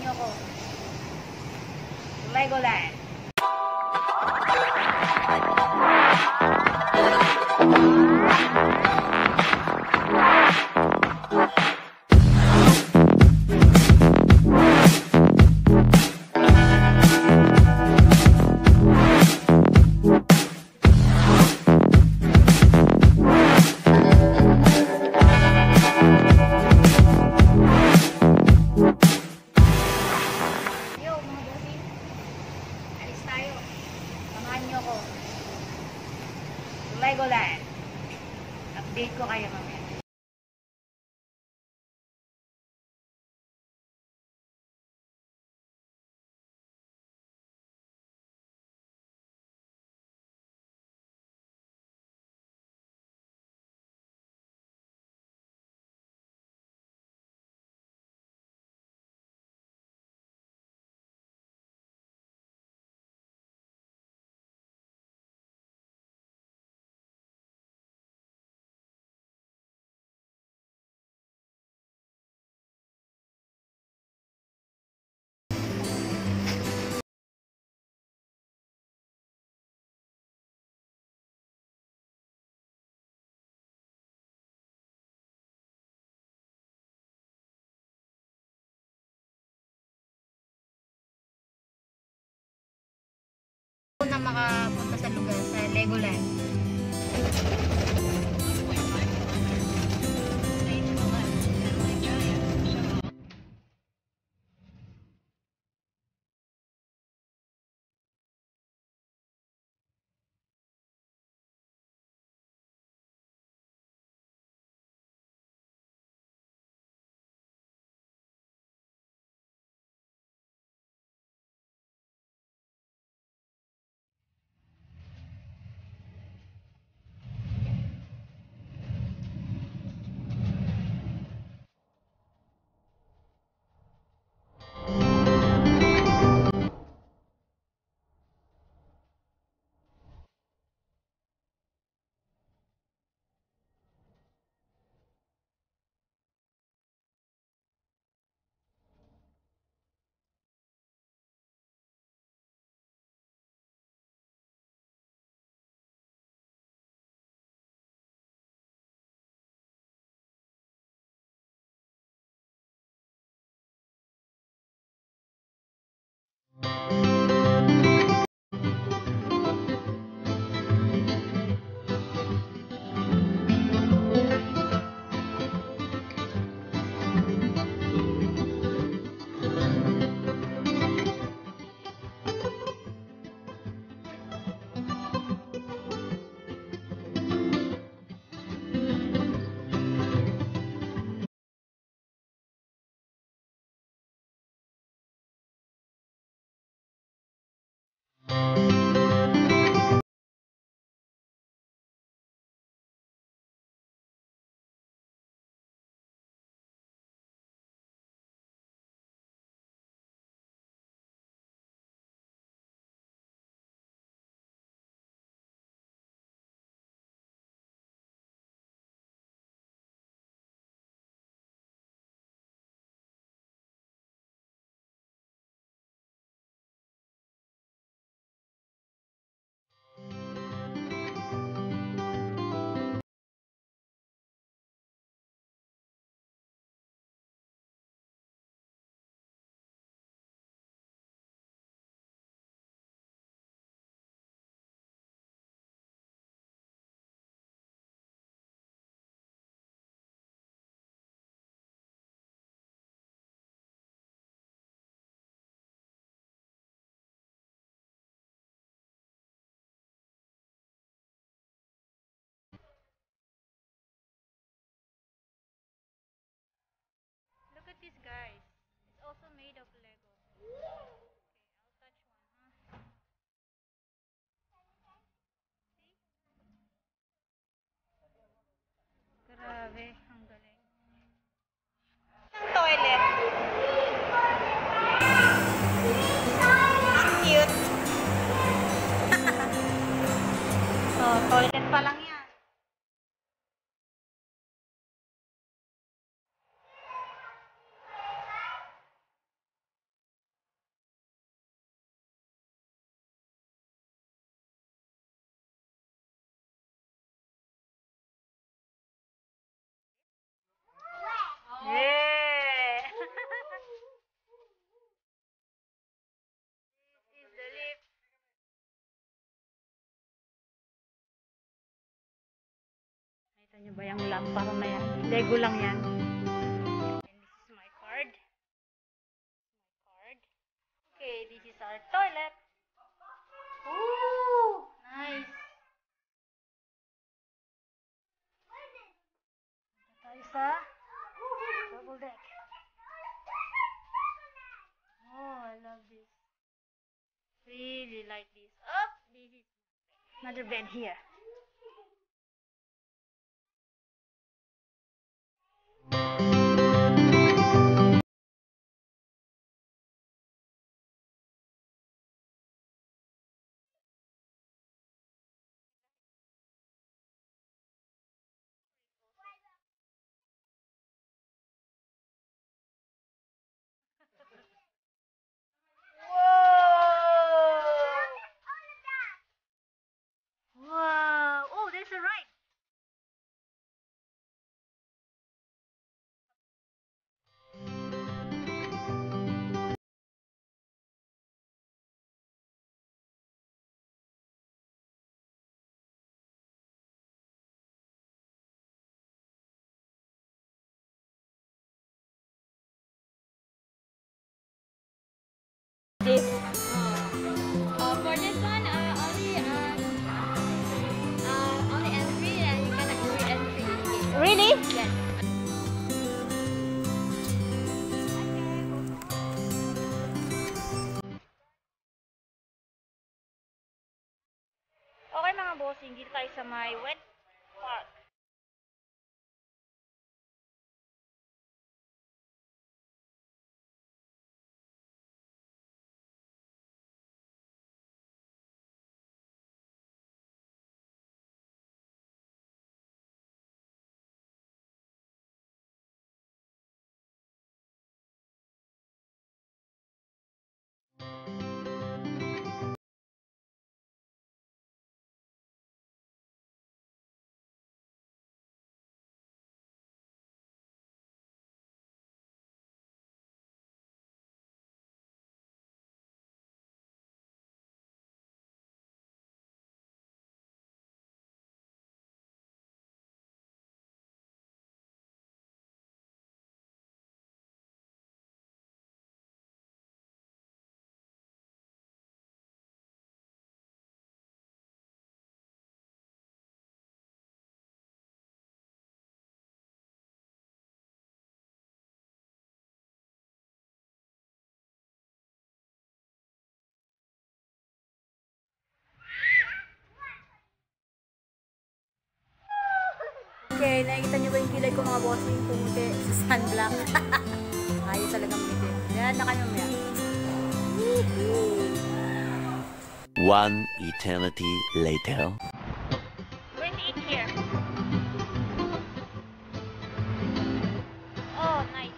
nyo ko. Legoland. Legoland. Update ko kayo mamaya. Na makapunta sa lugar sa Legoland. Look at this, guys. It's also made of Lego. Okay, I'll touch one, huh? See? Grabe, ang galing. Ang toilet. Ang cute. Oh, toilet pa lang yan. Ano ba yung lamparo na yan? Lego lang yan. And this is my card. Okay, this is our toilet. Ooh, nice. Tayo sa double deck. Oh, I love this. Really like this. Oh, this is another bed here. Wow! Oh, there's a ride. This. For this one, only entry, and you can re-entry. Really? Yes. Okay mga bossing, dito tayo sa my wet park. Okay, nakikita niyo ba yung kilay ko mga bossing pumuti sa sunblock? Ayos talagang ngiti. Yan na kayo mamaya. One eternity later. We're going to eat here. Oh, nice.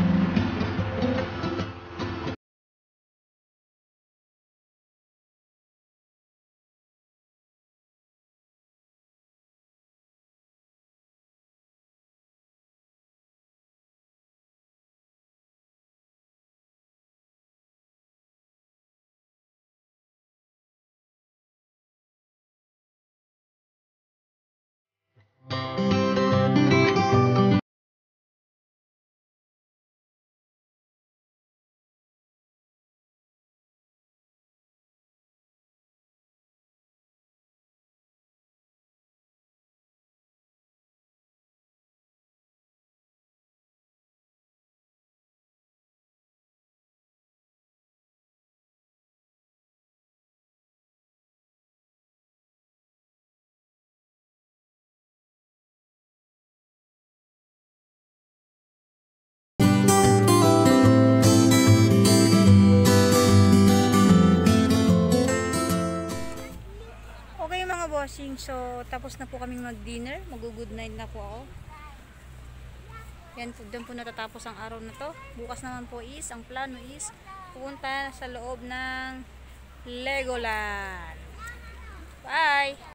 Okay mga bossing, so tapos na po kaming mag-dinner. Mag-good night na po ako. Yan po, doon po natatapos ang araw na to. Bukas naman po ang plano is pupunta sa loob ng Legoland. Bye!